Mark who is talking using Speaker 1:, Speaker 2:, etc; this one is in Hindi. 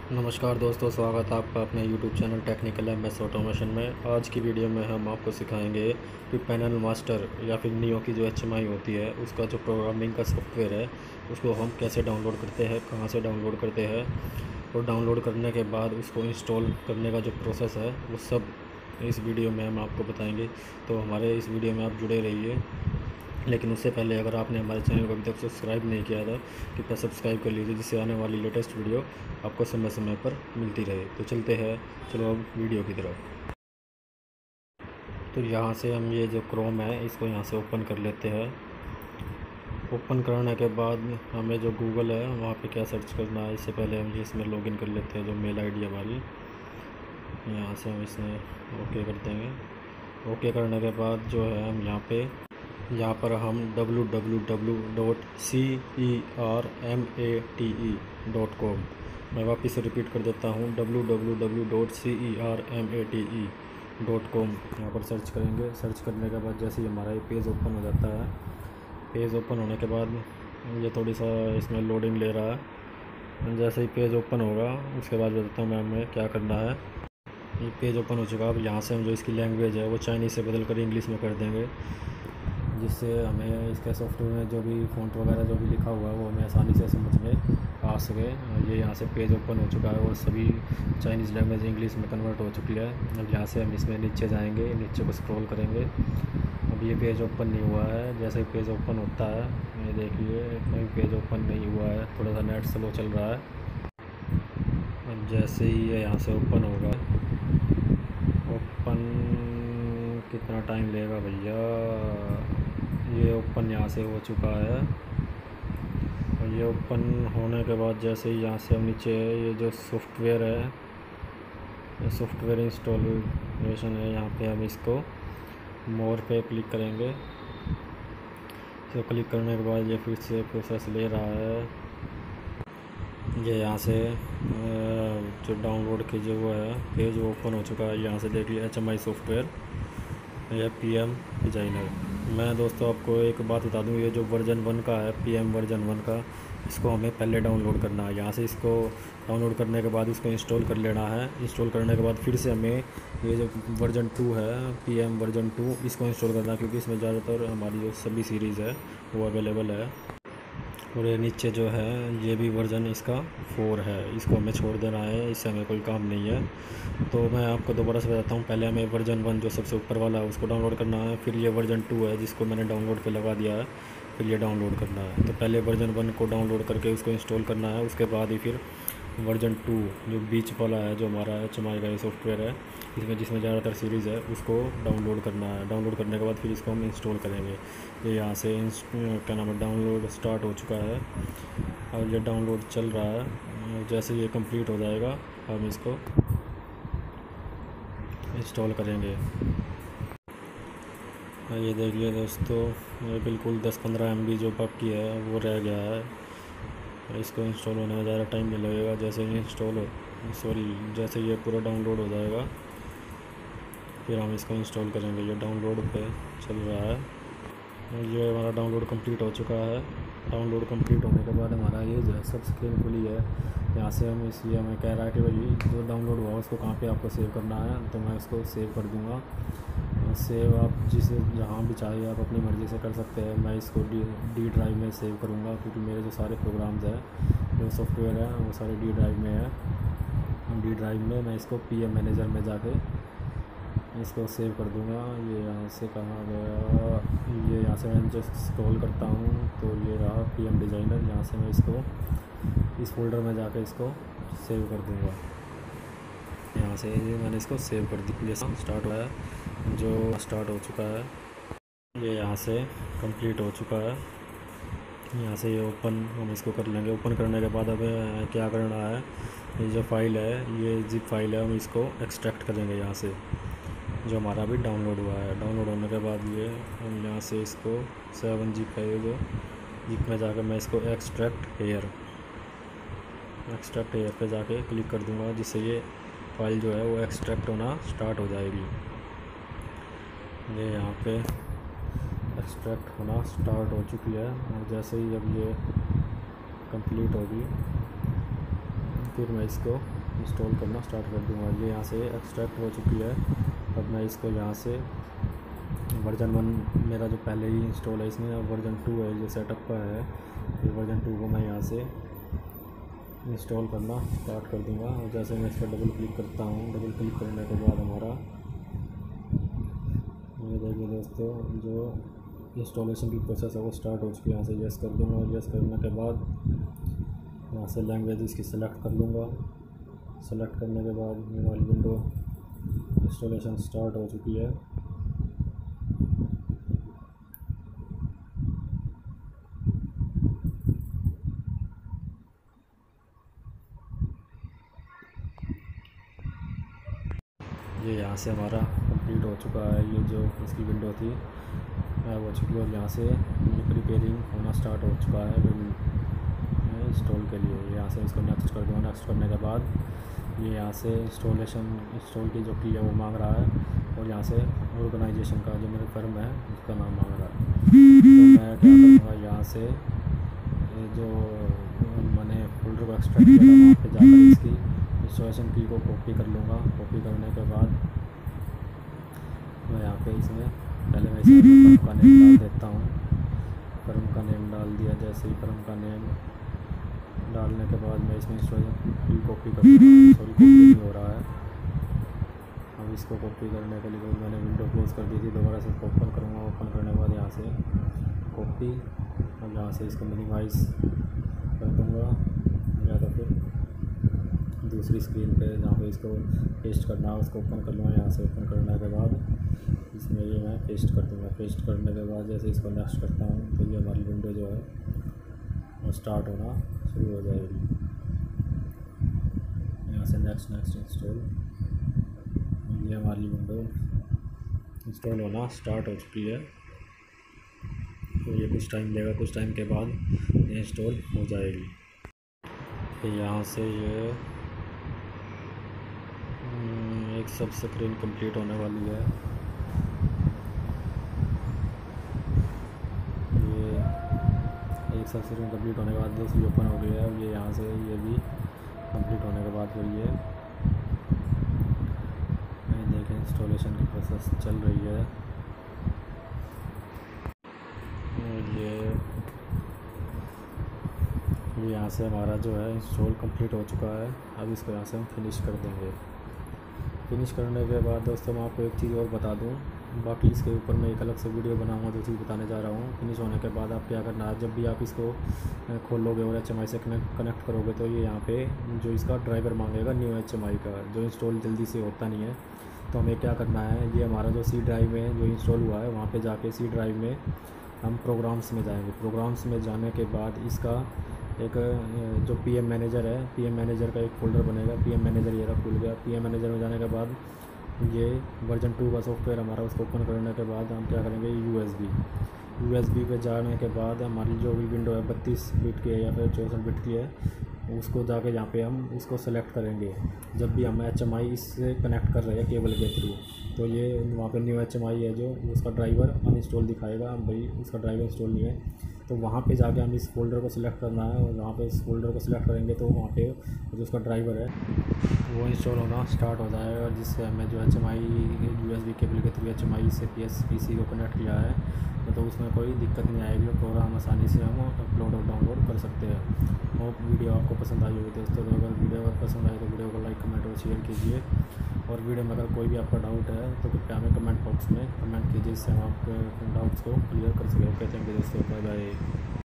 Speaker 1: नमस्कार दोस्तों, स्वागत है आपका अपने YouTube channel technical MS automation में। आज की वीडियो में हम आपको सिखाएंगे कि पैनल मास्टर या फिर नियो की जो एचएमआई होती है उसका जो प्रोग्रामिंग का सॉफ्टवेयर है उसको हम कैसे डाउनलोड करते हैं, कहां से डाउनलोड करते हैं और डाउनलोड करने के बाद उसको इंस्टॉल करने का जो प्रोसेस है वो सब इस वीडियो में हम आपको बताएंगे। तो हमारे इस वीडियो में आप जुड़े रहिए। लेकिन उससे पहले अगर आपने हमारे चैनल को अभी तक सब्सक्राइब नहीं किया था कृपया सब्सक्राइब कर लीजिए, जिससे आने वाली लेटेस्ट वीडियो आपको समय समय पर मिलती रहे। तो चलते हैं, चलो अब वीडियो की तरफ। तो यहाँ से हम ये जो क्रोम है इसको यहाँ से ओपन कर लेते हैं। ओपन करने के बाद हमें जो गूगल है वहाँ पे क्या सर्च करना है, इससे पहले हम इसमें लॉगिन कर लेते हैं। जो मेल आईडी हमारी यहाँ से हम इसमें ओके कर देंगे। ओके करने के बाद जो है हम यहाँ पर हम www.cermate.com, मैं वापस से रिपीट कर देता हूँ, www.cermate.com यहाँ पर सर्च करेंगे। सर्च करने के बाद जैसे ही हमारा ये पेज ओपन हो जाता है, पेज ओपन होने के बाद ये थोड़ी सा इसमें लोडिंग ले रहा है। जैसे ही पेज ओपन होगा उसके बाद बताता हूँ मैं हमें क्या करना है। ये पेज ओपन हो चुका। अब यहाँ से हम जो इसकी लैंग्वेज है वो चाइनीज़ से बदल कर इंग्लिश में कर देंगे, जिससे हमें इसके सॉफ्टवेयर में जो भी फ़ॉन्ट वगैरह जो भी लिखा हुआ है वो हमें आसानी से समझ में आ सके। ये यहाँ से पेज ओपन हो चुका है और सभी चाइनीज़ लैंग्वेज इंग्लिश में कन्वर्ट हो चुकी है। अब यहाँ से हम इसमें नीचे जाएंगे, नीचे को स्क्रॉल करेंगे। अब ये पेज ओपन नहीं हुआ है। जैसे ही पेज ओपन होता है, ये देखिए कोई पेज ओपन नहीं हुआ है, थोड़ा सा नेट स्लो चल रहा है। अब जैसे ही ये यहाँ से ओपन होगा, ओपन कितना टाइम लेगा भैया। ये ओपन यहाँ से हो चुका है और ये ओपन होने के बाद जैसे ही यहाँ से हम नीचे ये जो सॉफ्टवेयर है, ये सॉफ्टवेयर इंस्टॉलेशन है, यहाँ पे हम इसको मोर पे क्लिक करेंगे। तो क्लिक करने के बाद ये फिर से प्रोसेस ले रहा है। ये यहाँ से जो डाउनलोड के जो वो है पेज वो ओपन हो चुका है। यहाँ से देख लिया HMI सॉफ्टवेयर, यह PM डिज़ाइनर। मैं दोस्तों आपको एक बात बता दूं, ये जो वर्जन 1 का है, PM वर्जन 1 का, इसको हमें पहले डाउनलोड करना है। यहाँ से इसको डाउनलोड करने के बाद इसको इंस्टॉल कर लेना है। इंस्टॉल करने के बाद फिर से हमें ये जो वर्जन 2 है, PM वर्जन 2, इसको इंस्टॉल करना है, क्योंकि इसमें ज़्यादातर हमारी जो सभी सीरीज़ है वो अवेलेबल है। और ये नीचे जो है ये भी वर्जन इसका 4 है, इसको हमें छोड़ देना है, इससे हमें कोई काम नहीं है। तो मैं आपको दोबारा से बताता हूँ। पहले हमें वर्जन 1 जो सबसे ऊपर वाला है उसको डाउनलोड करना है, फिर ये वर्जन 2 है जिसको मैंने डाउनलोड पे लगा दिया है, फिर ये डाउनलोड करना है। तो पहले वर्जन 1 को डाउनलोड करके उसको इंस्टॉल करना है, उसके बाद ही फिर वर्जन 2 जो बीच वाला है, जो हमारा HMI का ये सॉफ्टवेयर है जिसमें ज़्यादातर सीरीज़ है, उसको डाउनलोड करना है। डाउनलोड करने के बाद फिर इसको हम इंस्टॉल करेंगे। ये यहाँ से क्या नाम है, डाउनलोड स्टार्ट हो चुका है और ये डाउनलोड चल रहा है। जैसे ये कंप्लीट हो जाएगा हम इसको इंस्टॉल करेंगे। ये देखिए दोस्तों, ये बिल्कुल 10-15 MB जो बाकी है वो रह गया है। इसको इंस्टॉल होने में ज़्यादा टाइम नहीं लगेगा। जैसे ही जैसे ये पूरा डाउनलोड हो जाएगा फिर हम इसको इंस्टॉल करेंगे। ये डाउनलोड पे चल रहा है। ये हमारा डाउनलोड कंप्लीट हो चुका है। डाउनलोड कंप्लीट होने के बाद हमारा ये जो है सब स्क्रीन खुली है। यहाँ से हम इसलिए हमें कह रहा है कि भाई जो डाउनलोड हुआ उसको कहाँ पे आपको सेव करना है, तो मैं इसको सेव कर दूँगा। सेव आप जहाँ भी चाहिए आप अपनी मर्ज़ी से कर सकते हैं। मैं इसको डी ड्राइव में सेव करूँगा, क्योंकि मेरे जो सारे प्रोग्राम्स हैं, जो सॉफ्टवेयर है, वो सारे डी ड्राइव में है। डी ड्राइव में मैं इसको PM मैनेजर में जाके इसको सेव कर दूँगा। ये यहाँ से कहाँ गया, ये यहाँ से मैं जस्ट स्क्रॉल करता हूँ तो ये रहा PM डिज़ाइनर। यहाँ से मैं इसको इस फोल्डर में जाके इसको सेव कर दूँगा। यहाँ से मैंने इसको सेव कर दी। जैसा स्टार्ट हुआ है, जो स्टार्ट हो चुका है, ये यहाँ से कंप्लीट हो चुका है। यहाँ से ये ओपन हम इसको कर लेंगे। ओपन करने के बाद हमें क्या करना है, ये जो फाइल है, ये जिप फाइल है, हम इसको एक्सट्रैक्ट करेंगे यहाँ से, जो हमारा अभी डाउनलोड हुआ है। डाउनलोड होने के बाद ये हम यहाँ से इसको 7zip है, ये जो जिप में जाकर मैं इसको एक्सट्रैक्ट हेयर पे जाके क्लिक कर दूँगा, जिससे ये फाइल जो है वो एक्सट्रैक्ट होना स्टार्ट हो जाएगी। ये यहाँ पे एक्सट्रैक्ट होना स्टार्ट हो चुकी है। और जैसे ही जब ये कंप्लीट होगी फिर मैं इसको इंस्टॉल करना स्टार्ट कर दूँगा। ये यहाँ से एक्सट्रैक्ट हो चुकी है। अब मैं इसको यहाँ से वर्जन 1 मेरा जो पहले ही इंस्टॉल है इसमें, अब वर्जन 2 है जो सेटअप का है, ये वर्जन 2 को मैं यहाँ से इंस्टॉल करना स्टार्ट कर दूँगा। और जैसे मैं इस पर डबल क्लिक करता हूँ, डबल क्लिक करने के बाद हमारा ये देखिए दोस्तों जो इंस्टॉलेशन की प्रोसेस है वो स्टार्ट हो चुकी है। यहाँ से यस कर दूँगा और यस करने के बाद यहाँ से लैंग्वेज इसकी सेलेक्ट कर लूँगा। सेलेक्ट करने के बाद मेरी विंडो इंस्टॉलेशन स्टार्ट हो चुकी है। ये यहाँ से हमारा कंप्लीट हो चुका है। ये जो इसकी विंडो थी हो चुकी है और यहाँ से प्रिपेयरिंग होना स्टार्ट हो चुका है इंस्टॉल के लिए। यहाँ से इसको नेक्स्ट कर दूँगा। नेक्स्ट करने के बाद ये यहाँ से इंस्टॉल की जो की है वो मांग रहा है और यहाँ से ऑर्गेनाइजेशन का जो मेरा फर्म है उसका नाम मांग रहा है। तो मैं क्या करूँगा, यहाँ से जो मैंने फोल्डर को एक्सट्रैक्ट किया था वहाँ पर जाकर इसकी इंस्टॉलेशन की को कॉपी कर लूँगा। कॉपी करने के बाद मैं यहाँ पे इसमें पहले मैं इसमें फर्म का नेम डाल देता हूँ। फर्म का नेम डाल दिया। जैसे ही फर्म का नेम डालने के बाद मैं इसमें इंस्टॉलेशन की कॉपी कर दूँगा। सॉरी कॉपी नहीं हो रहा है। अब इसको कॉपी करने के लिए मैंने विंडो क्लोज कर दी थी, दोबारा से ओपन करूँगा। ओपन करने के बाद यहाँ से कॉपी और यहाँ से इसको मिनिमाइज़ कर दूँगा या तो फिर दूसरी स्क्रीन पे जहाँ पे इसको पेस्ट करना है उसको ओपन कर लूँगा। यहाँ से ओपन करने के बाद इसमें ये मैं पेस्ट कर दूँगा। पेस्ट करने के बाद जैसे इसको नेक्स्ट करता हूँ तो ये हमारी विंडो जो है वो स्टार्ट होना शुरू हो जाएगी। यहाँ से नेक्स्ट इंस्टॉल, ये हमारी विंडो इंस्टॉल होना स्टार्ट हो चुकी है। तो ये कुछ टाइम लेगा, कुछ टाइम के बाद ये इंस्टॉल हो जाएगी। तो यहाँ से ये एक सब स्क्रीन कंप्लीट होने वाली है। ये एक सब स्क्रीन कंप्लीट होने के बाद दूसरी ओपन हो गई है। ये यहाँ से ये भी कंप्लीट होने के बाद फिर ये देखें इंस्टॉलेशन की प्रोसेस चल रही है। ये यहाँ से हमारा जो है इंस्टॉल कंप्लीट हो चुका है। अब इसको यहाँ से हम फिनिश कर देंगे। फिनिश करने के बाद दोस्तों मैं आपको एक चीज़ और बता दूं, बाकी इसके ऊपर मैं एक अलग से वीडियो बनाऊंगा जो चीज़ बताने जा रहा हूँ। फिनिश होने के बाद आप क्या करना है, जब भी आप इसको खोलोगे और HMI से कनेक्ट करोगे तो ये यहाँ पे जो इसका ड्राइवर मांगेगा न्यू HMI का, जो इंस्टॉल जल्दी से होता नहीं है। तो हमें क्या करना है, ये हमारा जो C ड्राइव में जो इंस्टॉल हुआ है वहाँ पर जाके C ड्राइव में हम प्रोग्राम्स में जाएँगे। प्रोग्राम्स में जाने के बाद इसका एक जो PM मैनेजर है, PM मैनेजर का एक फ़ोल्डर बनेगा। PM मैनेजर ये रहा खुल गया। PM मैनेजर में जाने के बाद ये वर्जन 2 का सॉफ्टवेयर हमारा, उसको ओपन करने के बाद हम क्या करेंगे, USB पे जाने के बाद हमारी जो भी विंडो है 32 बिट की है या फिर 64 बिट की है, उसको जाके यहाँ पे हम उसको सेलेक्ट करेंगे। जब भी हम HMI इससे कनेक्ट कर रहे हैं केबल के थ्रू, तो ये वहाँ पे न्यू HMI है जो उसका ड्राइवर अनइंस्टॉल दिखाएगा, भाई उसका ड्राइवर इंस्टॉल नहीं है। तो वहाँ पे जाके हम इस फोल्डर को सिलेक्ट करना है और वहाँ पे इस फोल्डर को सिलेक्ट करेंगे तो वहाँ पे जो उसका ड्राइवर है वो इंस्टॉल होना स्टार्ट हो जाएगा, जिससे हमें जो HMI USB केबल के थ्रू HMI से PC को कनेक्ट किया है तो उसमें कोई दिक्कत नहीं आएगी। प्रोग्राम आसानी से हम अपलोड और डाउनलोड कर सकते हैं। और वीडियो आपको पसंद आई होगी दोस्तों, तो अगर वीडियो पसंद आए तो वीडियो को लाइक, कमेंट और शेयर कीजिए। और वीडियो में अगर कोई भी आपका डाउट है तो कृपया हमें कमेंट बॉक्स में कमेंट कीजिए, जिससे हम आपके डाउट्स को क्लियर कर सकें। ओके, थैंक यू दोस्तों, बाय बाय।